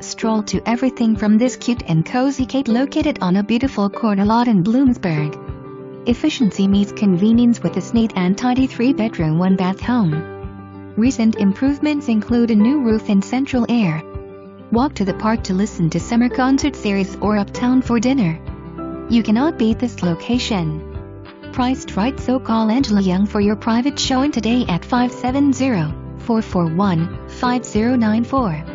Stroll to everything from this cute and cozy cape located on a beautiful corner lot in Bloomsburg. Efficiency meets convenience with this neat and tidy 3-bedroom 1-bath home. Recent improvements include a new roof and central air. Walk to the park to listen to summer concert series or uptown for dinner. You cannot beat this location. Priced right, so call Angela Young for your private showing today at 570-441-5094.